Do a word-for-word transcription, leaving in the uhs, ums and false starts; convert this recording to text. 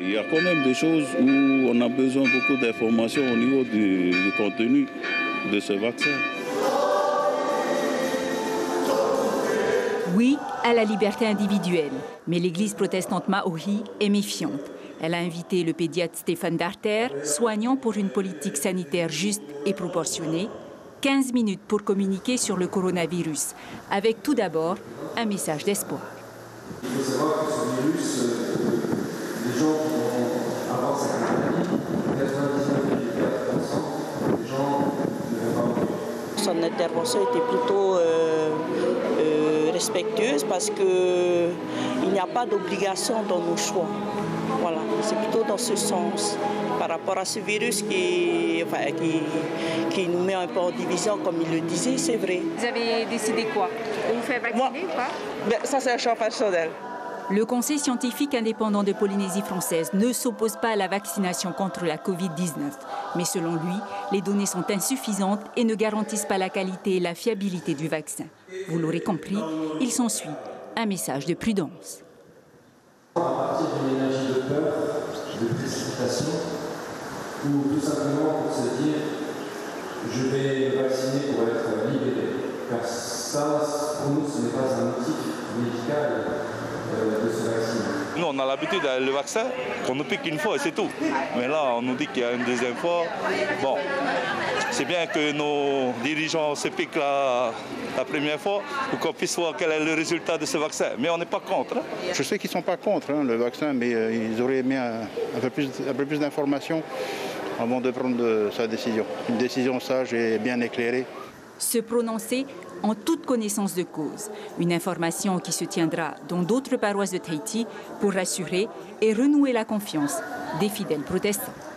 Il y a quand même des choses où on a besoin beaucoup d'informations au niveau du, du contenu de ce vaccin. Oui à la liberté individuelle, mais l'Église protestante Maori est méfiante. Elle a invité le pédiatre Stéphane Darter, soignant pour une politique sanitaire juste et proportionnée, quinze minutes pour communiquer sur le coronavirus, avec tout d'abord un message d'espoir. Il faut savoir que ce virus, les gens qui vont avoir cette maladie, quatre-vingt-dix-neuf virgule quatre pour cent des gens ne vont pas mourir. Son intervention était plutôt euh, euh, respectueuse parce qu'il n'y a pas d'obligation dans nos choix. Voilà, c'est plutôt dans ce sens, par rapport à ce virus qui, enfin, qui, qui nous met un peu en division, comme il le disait, c'est vrai. Vous avez décidé quoi? De vous faire vacciner Moi, ou pas? Ben, ça, c'est un choix personnel. Le Conseil scientifique indépendant de Polynésie française ne s'oppose pas à la vaccination contre la covid dix-neuf. Mais selon lui, les données sont insuffisantes et ne garantissent pas la qualité et la fiabilité du vaccin. Vous l'aurez compris, il s'ensuit un message de prudence. À partir d'une énergie de peur, de précipitation, ou tout simplement pour se dire je vais me vacciner pour être libéré. Car ça, pour nous, ce n'est pas un motif médical euh, de se vacciner. Nous, on a l'habitude avec le vaccin qu'on nous pique une fois et c'est tout. Mais là, on nous dit qu'il y a une deuxième fois. Bon, c'est bien que nos dirigeants se piquent la, la première fois pour qu'on puisse voir quel est le résultat de ce vaccin. Mais on n'est pas contre. Hein. Je sais qu'ils ne sont pas contre hein, le vaccin, mais euh, ils auraient aimé un, un peu plus, un peu plus d'informations avant de prendre de, sa décision. Une décision sage et bien éclairée. Se prononcer en toute connaissance de cause. Une information qui se tiendra dans d'autres paroisses de Tahiti pour rassurer et renouer la confiance des fidèles protestants.